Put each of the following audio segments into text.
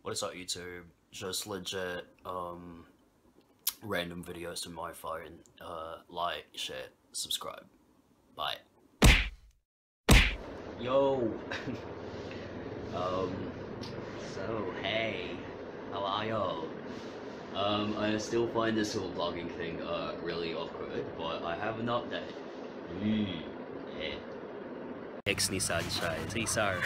What is up, YouTube? Just legit random videos from my phone. Like, share, subscribe. Bye. Yo. So hey, how are y'all? I still find this whole vlogging thing really awkward, but I have an update. Yeah. X ni sunshine, Teehee.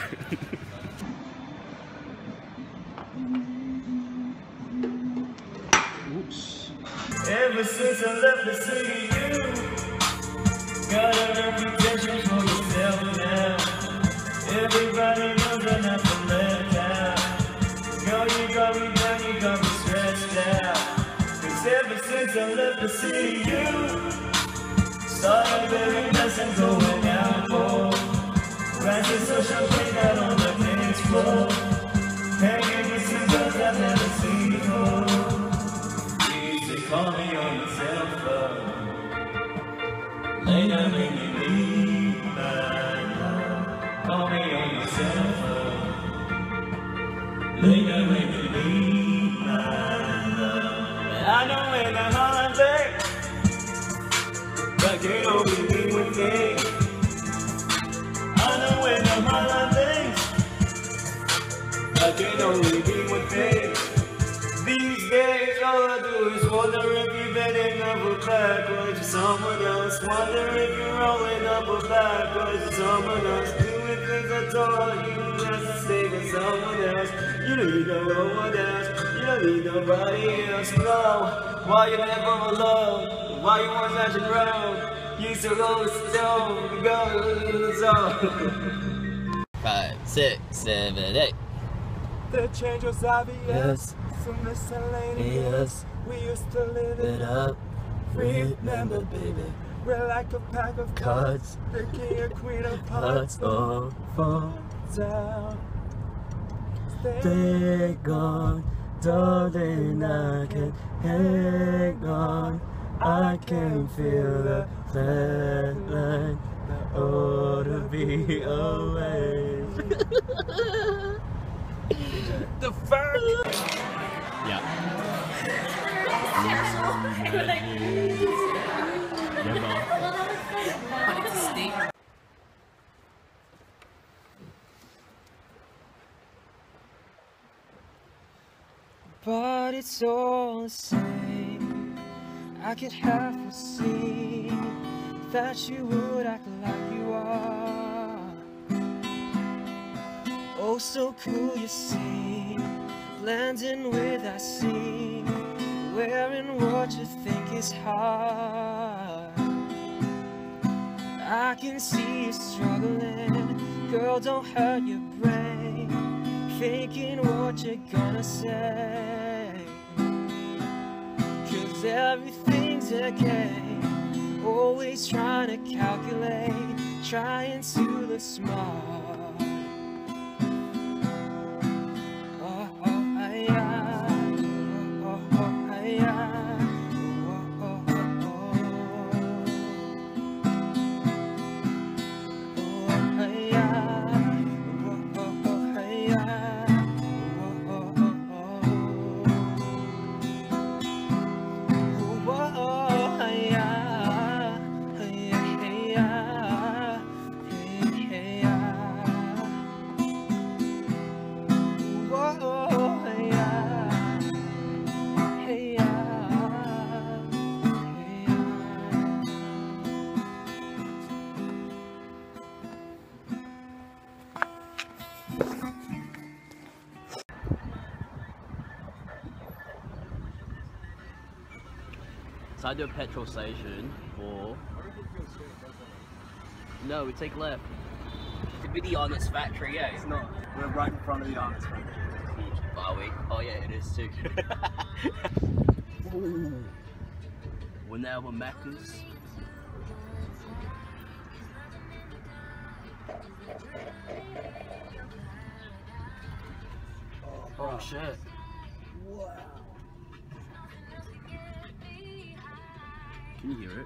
Oops. Ever since I left the city, you got a reputation for yourself now. Everybody knows I'm not the let down. Girl, you got me down, you got me stressed out. Cause ever since I left the city, you started wearing less and going out more. Rising social play out on the dance floor. Hanging with some girls I've never seen before. Call me on your cell phone. Later, make me leave my love. Call me on your cell phone. Later, make me leave my love. I know when I'm holiday, but can't only be with me. I know when I'm holiday, but can't only be with me. These days, all I do is wonder if you're bending over backwards to someone else. Wonder if you're rolling up or backwards to someone else. Doing things I told you just to stay with someone else. You don't need no one else. You don't need nobody else. No, why you never alone? Why you on such a road? You so go stone, go so. 5, 6, 7, 8. The change was obvious. So miscellaneous, we used to live it up. Remember, baby, we're like a pack of cards, the king and queen of hearts. Oh, fall down, stay gone, darling. I can hang on. I can feel the flat line that ought to be always. The fuck? Yeah. But it's all the same. I could have foreseen that you would act like you are. Oh, so cool, you see, blending with that scene, wearing what you think is hard. I can see you struggling, girl, don't hurt your brain, thinking what you're gonna say. Cause everything's a game, always trying to calculate, trying to look smart. So I do a petrol station or... No, we take left. Could be the Honest Factory, yeah? It's not. We're right in front of the Honest Factory. Are we? Oh yeah, it is too. Ooh. We're now at Macca's. Oh shit. Wow. Can you hear it?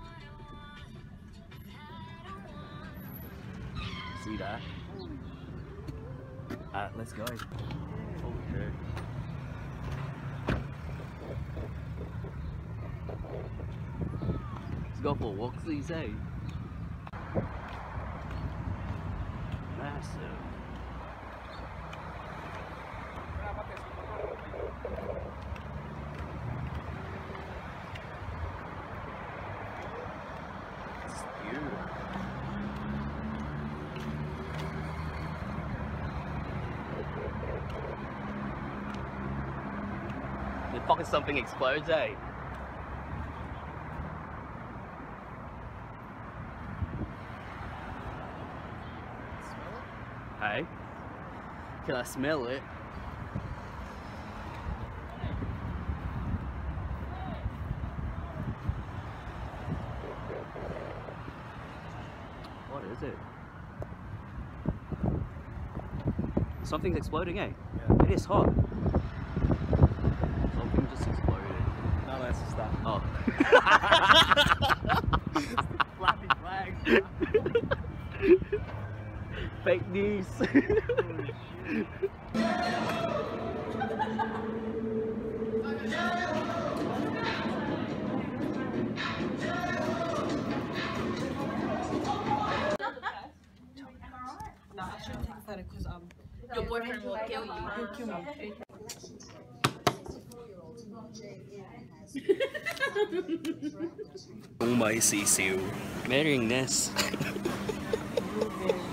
See that? Let's go. Oh shit. go for walksies, eh? Massive. It's beautiful. The fucking something explodes, eh? Hey, can I smell it? What is it? Something's exploding, eh? Yeah. It is hot. Something just exploded. No, that's just that. Oh. Flappy flags. Fake news. No, I shouldn't take a photo because your boyfriend will kill you. He'll kill me. Kung may sisiw. Meron nest.